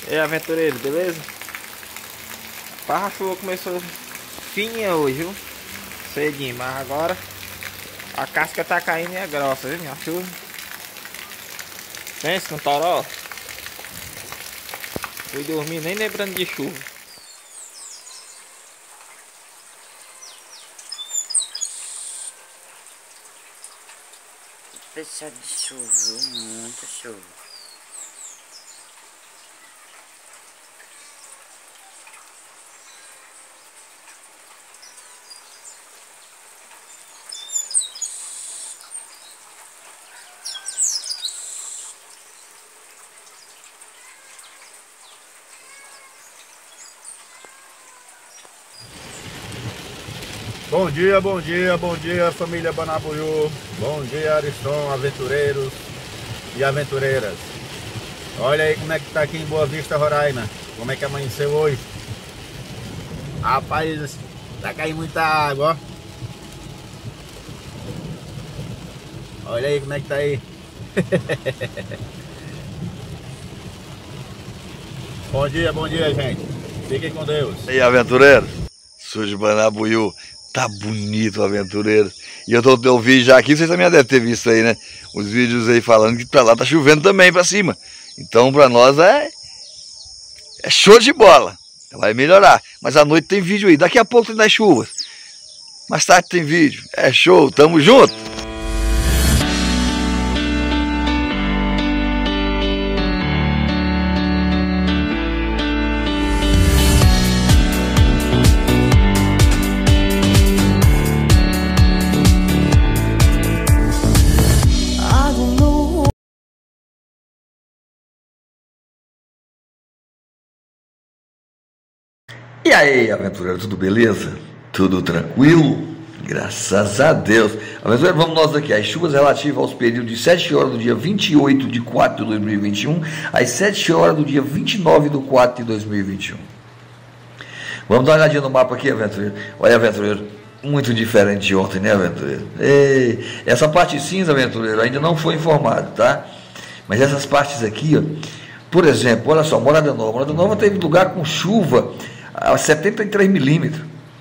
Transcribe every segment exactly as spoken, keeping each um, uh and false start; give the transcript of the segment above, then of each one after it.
E aí, aventureiro, beleza? A chuva começou fininha hoje, viu? Cedinho, mas agora a casca tá caindo e é grossa, viu? A chuva. Pensa com toró. Fui dormir nem lembrando de chuva. Fechado de chuva, muita chuva. Bom dia, bom dia, bom dia, família Banabuiú. Bom dia, Ariston, aventureiros e aventureiras. Olha aí como é que tá aqui em Boa Vista, Roraima. Como é que amanheceu hoje. Rapaz, tá caindo muita água, ó. Olha aí como é que tá aí. Bom dia, bom dia, gente. Fiquem com Deus. E aí, aventureiros, sou de Banabuiú. Tá bonito, aventureiro. E eu tô no teu vídeo já aqui, vocês também devem ter visto aí, né? Os vídeos aí falando que pra lá tá chovendo também pra cima. Então pra nós é, é show de bola. Vai melhorar. Mas à noite tem vídeo aí. Daqui a pouco tem das chuvas. Mais tarde tem vídeo. É show, tamo junto. E aí, aventureiro, tudo beleza? Tudo tranquilo? Graças a Deus. Aventureiro, vamos nós aqui. As chuvas relativas aos períodos de sete horas do dia vinte e oito de quatro de dois mil e vinte e um às sete horas do dia vinte e nove de quatro de dois mil e vinte e um. Vamos dar uma olhadinha no mapa aqui, aventureiro. Olha, aventureiro, muito diferente de ontem, né, aventureiro? Ei, essa parte cinza, aventureiro, ainda não foi informado, tá? Mas essas partes aqui, ó, por exemplo, olha só, Morada Nova. Morada Nova teve lugar com chuva a setenta e três milímetros,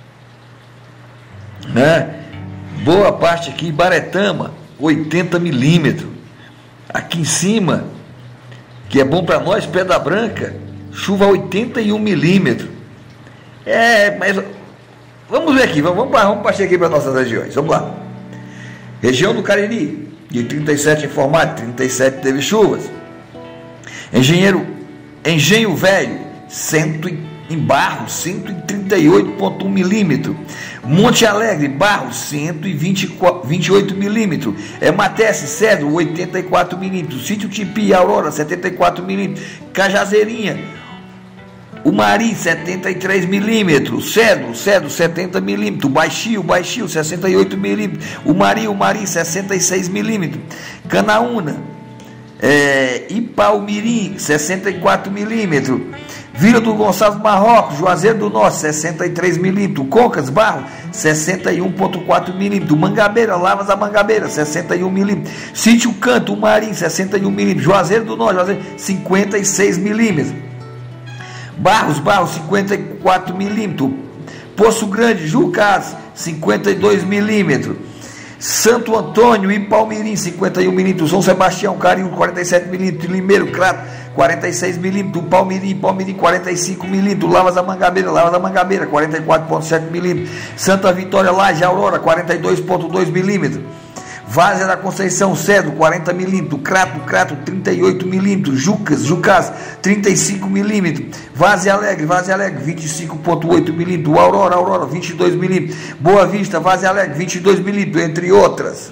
né? Boa parte aqui, Baretama, oitenta milímetros. Aqui em cima, que é bom para nós, Pedra Branca, chuva oitenta e um milímetros. É, mas vamos ver aqui, vamos, vamos partir aqui para nossas regiões. Vamos lá. Região do Cariri, de trinta e sete informado, trinta e sete teve chuvas. Engenheiro, Engenho Velho, cento em Barros, cento e trinta e oito vírgula um milímetros. Monte Alegre, Barros, cento e vinte e oito milímetros. É Matece, Cedro, oitenta e quatro milímetros. Sítio Tipi, Aurora, setenta e quatro milímetros. Cajazeirinha, o Mari, setenta e três milímetros. Cedro, Cedro, setenta milímetros. Baixio, Baixio, sessenta e oito milímetros. O Mari, o Mari, sessenta e seis milímetros. Canaúna, é, Ipaumirim, sessenta e quatro milímetros. Vila do Gonçalves, Marrocos, Juazeiro do Norte, sessenta e três milímetros. Concas, Barro, sessenta e um vírgula quatro milímetros. Mangabeira, Lavras da Mangabeira, sessenta e um milímetros. Sítio Canto, Marim, sessenta e um milímetros. Juazeiro do Norte, Juazeiro, cinquenta e seis milímetros. Barros, Barros, cinquenta e quatro milímetros. Poço Grande, Jucás, cinquenta e dois milímetros. Santo Antônio e Palmirim, cinquenta e um milímetros. São Sebastião, Cariú, quarenta e sete milímetros. Limeiro, Crato, quarenta e seis milímetros. Palmirim, Palmirim, quarenta e cinco milímetros. Lavras da Mangabeira, Lavras da Mangabeira, quarenta e quatro vírgula sete milímetros. Santa Vitória, Laje, Aurora, quarenta e dois vírgula dois milímetros. Várzea da Conceição, Cedro, quarenta milímetros. Crato, Crato, trinta e oito milímetros. Jucas, Jucás, trinta e cinco milímetros. Várzea Alegre, Várzea Alegre, vinte e cinco vírgula oito milímetros. Aurora, Aurora, vinte e dois milímetros. Boa Vista, Várzea Alegre, vinte e dois milímetros, entre outras.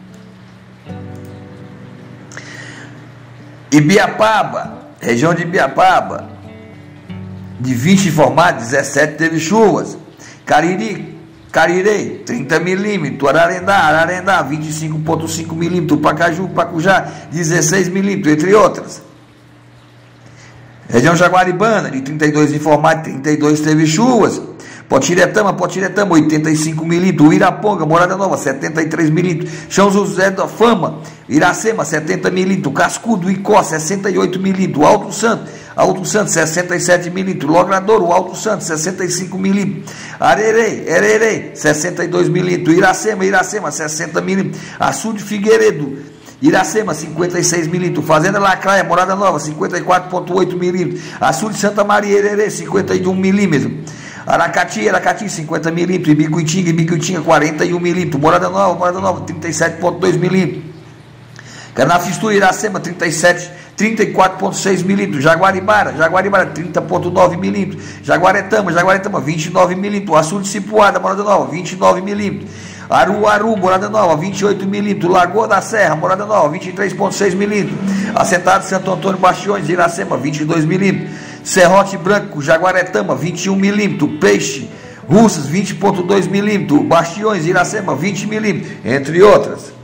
Ibiapaba, região de Ibiapaba, de vinte informados, dezessete teve chuvas. Cariri, Carirei, trinta milímetros. Ararendá, Ararendá, vinte e cinco vírgula cinco milímetros. Pacaju, Pacujá, dezesseis milímetros, entre outras. Região Jaguaribana, de trinta e dois informados, trinta e dois teve chuvas. Potiretama, Potiretama, oitenta e cinco milímetros. Iraponga, Morada Nova, setenta e três milímetros. São José da Fama, Iracema, setenta milímetros. Cascudo, Icó, sessenta e oito milímetros. Alto Santo, Alto Santo, sessenta e sete milímetros. Logradouro, Alto Santo, sessenta e cinco milímetros. Arerê, Arerê, sessenta e dois milímetros. Iracema, Iracema, sessenta milímetros. Açude Figueiredo, Iracema, cinquenta e seis milímetros. Fazenda Lacraia, Morada Nova, cinquenta e quatro vírgula oito milímetros. Açude Santa Maria, Hererê, cinquenta e um milímetros. Aracati, Aracati, cinquenta milímetros. Ibicuitinga, Ibicuitinga, quarenta e um milímetros. Morada Nova, Morada Nova, trinta e sete vírgula dois milímetros. Canapistu, Iracema, trinta e sete, trinta e quatro vírgula seis milímetros. Jaguaribara, Jaguaribara, trinta vírgula nove milímetros. Jaguaretama, Jaguaretama, vinte e nove milímetros. Açude Cipuada, Morada Nova, vinte e nove milímetros. Aruaru, Morada Nova, vinte e oito milímetros. Lagoa da Serra, Morada Nova, vinte e três vírgula seis milímetros. Assentado Santo Antônio Bastiões, Iracema, vinte e dois milímetros. Serrote Branco, Jaguaretama, vinte e um milímetros. Peixe, Russas, vinte vírgula dois milímetros. Bastiões, Iracema, vinte milímetros, entre outras.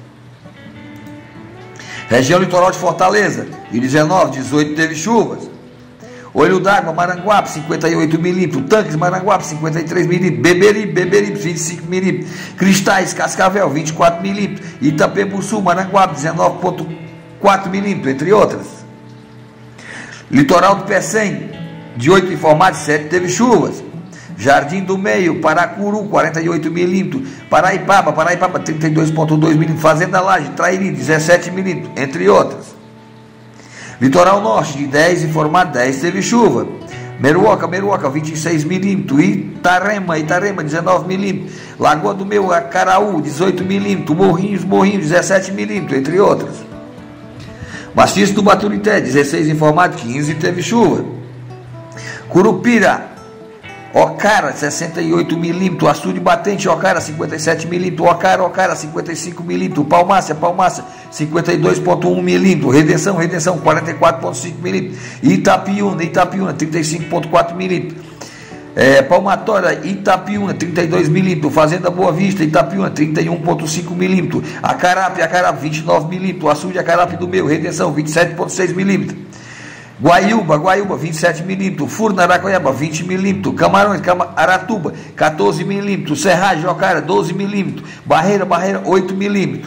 Região litoral de Fortaleza, de dezenove, dezoito teve chuvas. Olho d'Água, Maranguape, cinquenta e oito milímetros. Tanques, Maranguape, cinquenta e três milímetros. Beberibe, Beberibe, vinte e cinco milímetros. Cristais, Cascavel, vinte e quatro milímetros. Itapembuçu, Maranguape, dezenove vírgula quatro milímetros, entre outras. Litoral do Pecém, de oito informados, sete teve chuvas. Jardim do Meio, Paracuru, quarenta e oito milímetros. Paraipaba, Paraipaba, trinta e dois vírgula dois milímetros. Fazenda Laje, Trairi, dezessete milímetros, entre outras. Litoral Norte, de dez informado, dez teve chuva. Meruoca, Meruoca, vinte e seis milímetros. Itarema, Itarema, dezenove milímetros. Lagoa do Meu, Acaraú, dezoito milímetros. Morrinhos, Morrinhos, dezessete milímetros, entre outras. Maciço do Baturité, dezesseis informado, quinze teve chuva. Curupira, Ocara, sessenta e oito milímetros. Açude Batente, Ocara, cinquenta e sete milímetros. Ocara, Ocara, cinquenta e cinco milímetros. Palmácia, Palmácia, cinquenta e dois vírgula um milímetros. Redenção, Redenção, quarenta e quatro vírgula cinco milímetros. Itapiúna, Itapiúna, trinta e cinco vírgula quatro milímetros. É, Palmatória, Itapiúna, trinta e dois milímetros. Fazenda Boa Vista, Itapiúna, trinta e um vírgula cinco milímetros. Acarape, Acarape, vinte e nove milímetros. Açude Acarape do Meu, Redenção, vinte e sete vírgula seis milímetros. Guaiúba, Guaiúba, vinte e sete milímetros. Furo, Aracoiaba, vinte milímetros. Camarões, Cam... Aratuba, quatorze milímetros. Serragem, Ocara, doze milímetros. Barreira, Barreira, oito milímetros.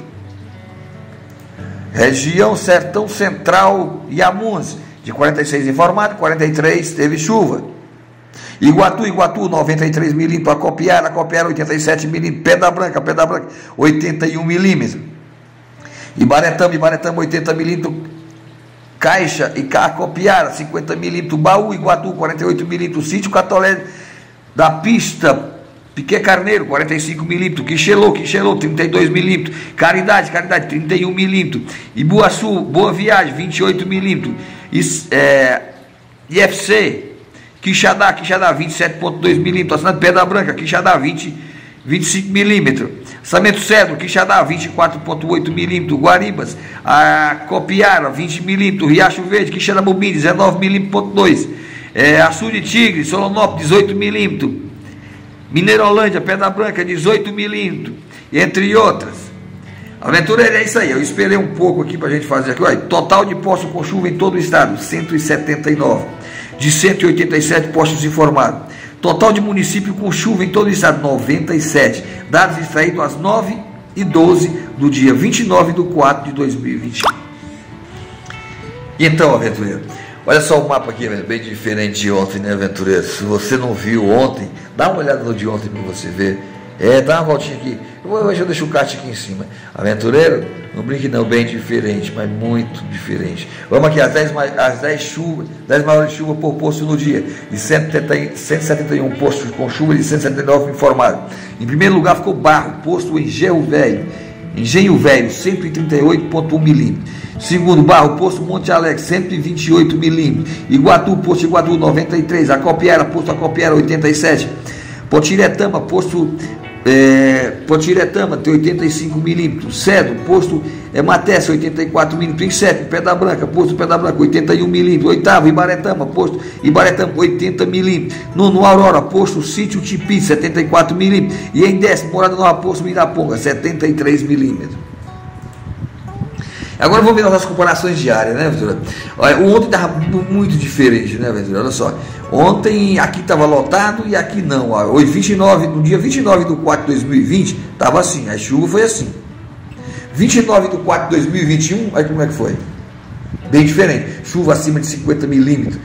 Região Sertão Central, Iamuns, de quarenta e seis informado, quarenta e três teve chuva. Iguatu, Iguatu, noventa e três milímetros. Acopiara, Acopiara, oitenta e sete milímetros. Pedra Branca, Pedra Branca, oitenta e um milímetros. Ibaretama, Ibaretama, oitenta milímetros. Caixa e Acopiara, cinquenta milímetros. Baú, Iguatu, quarenta e oito milímetros. Sítio Catolé da Pista, Piquet Carneiro, quarenta e cinco milímetros. Quixelô, Quixelô, trinta e dois milímetros. Caridade, Caridade, trinta e um milímetros. Ibuaçu, Boa Viagem, vinte e oito milímetros. É, I F C, Quixadá, Quixadá, vinte e sete vírgula dois milímetros. Assinante Pedra Branca, Quixadá, vinte, vinte e cinco milímetros. Samento Cedro, Quixadá, vinte e quatro vírgula oito milímetros. Guaribas, a Copiara, vinte milímetros. Riacho Verde, Quixeramobim, dezenove milímetros, dois. É, Açude Tigre, Solonópolis, dezoito milímetros. Mineirolândia, Pedra Branca, dezoito milímetros. Entre outras. Aventureiro, é isso aí. Eu esperei um pouco aqui para a gente fazer aqui. Olha, total de postos com chuva em todo o estado, cento e setenta e nove. De cento e oitenta e sete postos informados. Total de município com chuva em todo o estado, noventa e sete. Dados extraídos às nove e doze do dia vinte e nove de quatro de dois mil e vinte e um. E então, aventureiro, olha só o mapa aqui, bem diferente de ontem, né, aventureiro? Se você não viu ontem, dá uma olhada no de ontem para você ver. É, dá uma voltinha aqui. Hoje eu deixo o kart aqui em cima. Aventureiro, não brinque não, bem diferente, mas muito diferente. Vamos aqui, as dez, as dez chuvas, dez maiores chuvas por posto no dia. De cento e setenta e um postos com chuva e de cento e setenta e nove informados. Em primeiro lugar ficou Barro, posto Engenho Velho. Engenho Velho, cento e trinta e oito vírgula um milímetros. Segundo, Barro, posto Monte Alegre, cento e vinte e oito milímetros. Iguatu, posto Iguatu, noventa e três. Acopiara, posto Acopiara, oitenta e sete. Potiretama, posto é, Potiretama, tem oitenta e cinco milímetros. Cedro, posto é, Matécia, oitenta e quatro milímetros. Em sétimo, Pedra Branca, posto Pedra Branca, oitenta e um milímetros. Oitavo, Ibaretama, posto Ibaretama, oitenta milímetros. Nono, Aurora, posto Sítio Tipi, setenta e quatro milímetros. E em décimo, Morada Nova, posto Miraponga, setenta e três milímetros. Agora vamos ver nossas comparações diárias, né, Ventura? Olha, ontem estava muito diferente, né, Ventura? Olha só. Ontem aqui estava lotado e aqui não. Ó. Hoje, vinte e nove, no dia vinte e nove de quatro de dois mil e vinte, estava assim. A chuva foi assim. vinte e nove de quatro de dois mil e vinte e um, olha como é que foi. Bem diferente. Chuva acima de cinquenta milímetros.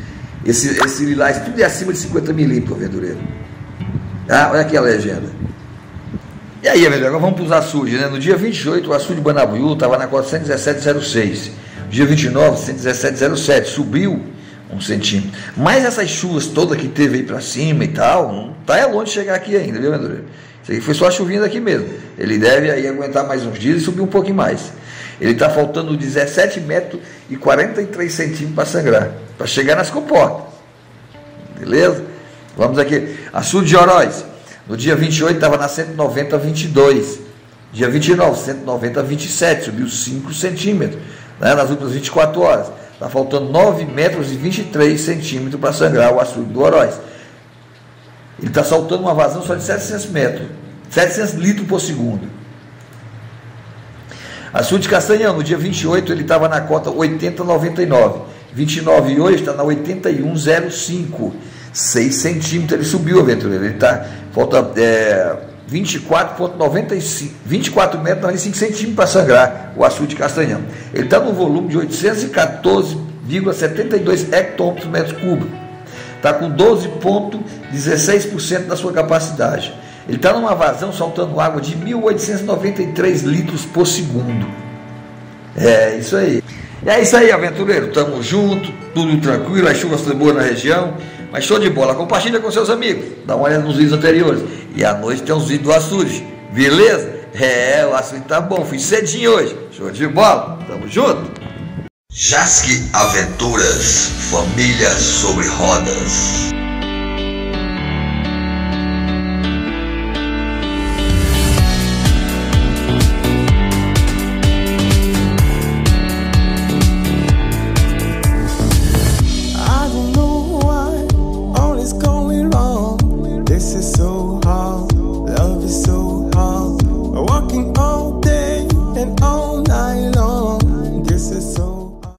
Esse, esse lilás tudo é acima de cinquenta milímetros, aventureiro. Ah, olha aqui a legenda. E aí, aventureiro, agora vamos para os açudes, né? No dia vinte e oito, o açude de Banabuiú estava na cota cento e dezessete vírgula zero seis. No dia vinte e nove, cento e dezessete vírgula zero sete. Subiu um centímetro. Mas essas chuvas todas que teve aí para cima e tal, não está longe de chegar aqui ainda, viu, aventureiro? Isso aqui foi só a chuvinha daqui mesmo. Ele deve aí aguentar mais uns dias e subir um pouquinho mais. Ele está faltando dezessete metros e quarenta e três centímetros para sangrar, para chegar nas comportas. Beleza? Vamos aqui. Açude de Oroz. No dia vinte e oito estava na cento e noventa vírgula vinte e dois. Dia vinte e nove, cento e noventa vírgula vinte e sete. Subiu cinco centímetros, né, nas últimas vinte e quatro horas. Está faltando nove metros e vinte e três centímetros para sangrar o açude do Oroz. Ele está soltando uma vazão só de setecentos metros. setecentos litros por segundo. Açude de Castanhão, no dia vinte e oito, ele estava na cota oitenta vírgula noventa e nove. vinte e nove e hoje está na oitenta e um vírgula zero cinco. seis centímetros ele subiu, aventureiro. Ele está, falta é, vinte e quatro vírgula noventa e cinco, vinte e quatro metros, noventa e cinco centímetros para sangrar o açude de Castanhão. Ele está no volume de oitocentos e quatorze vírgula setenta e dois hectômetros metros cúbicos. Está com doze vírgula dezesseis por cento da sua capacidade. Ele está numa vazão soltando água de mil oitocentos e noventa e três litros por segundo. É isso aí. É isso aí, aventureiro. Tamo junto, tudo tranquilo, as chuvas estão boas na região. Mas show de bola. Compartilha com seus amigos. Dá uma olhada nos vídeos anteriores. E à noite tem uns vídeos do açude. Beleza? É, o açude tá bom. Fui cedinho hoje. Show de bola. Tamo junto. Jasque Aventuras, família sobre rodas. This is so hard, love is so hard. Walking all day and all night long.